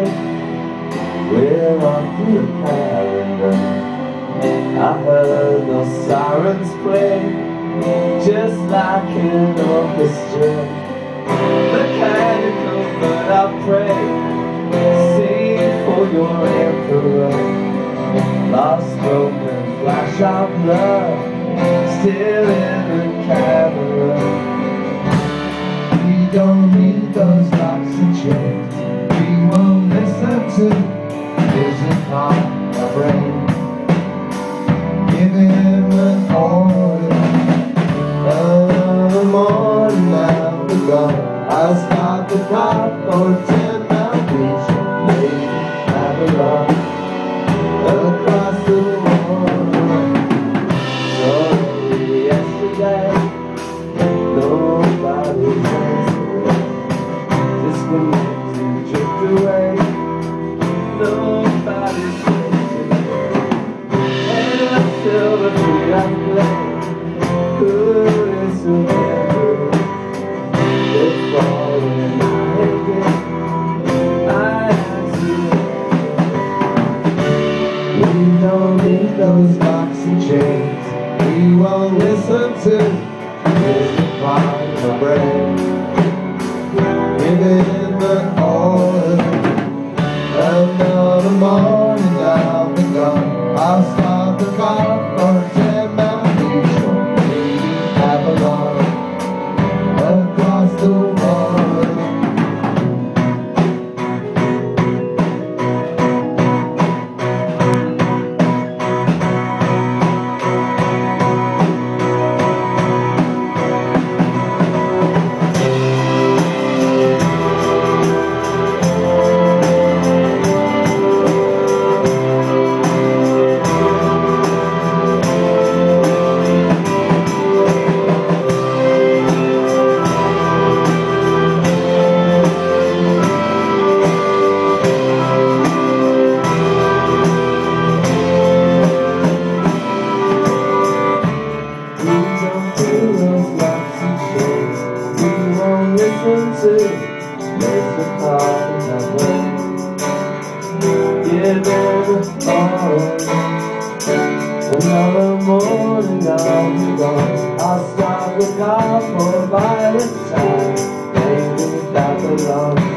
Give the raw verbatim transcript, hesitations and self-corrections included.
day. We're off to the calendar. I heard those sirens play, just like an orchestra. Mechanical, but I pray, sing for your emperor. Lost, broken, flash of love, still in the camera. We don't need those locks and chains. We won't listen to music on our brain. Give him an order. Another morning I'll be gone. I'll start the car for ten mile beach. Maybe have a run across the water. So yesterday, nobody's answering. Just going to drift away. Nobody's answering. And until the tree I play, who is together? They're falling again. I answer. We don't need those locks and chains. We won't listen to music on the brain. Give it the order. Another morning I'll be gone. I'll start the car for ten mile beach. Maybe have a run across the water. Listen to music on the way. Give it all. Another morning I'll be gone. I'll start the car for Valentine's. Maybe that belongs.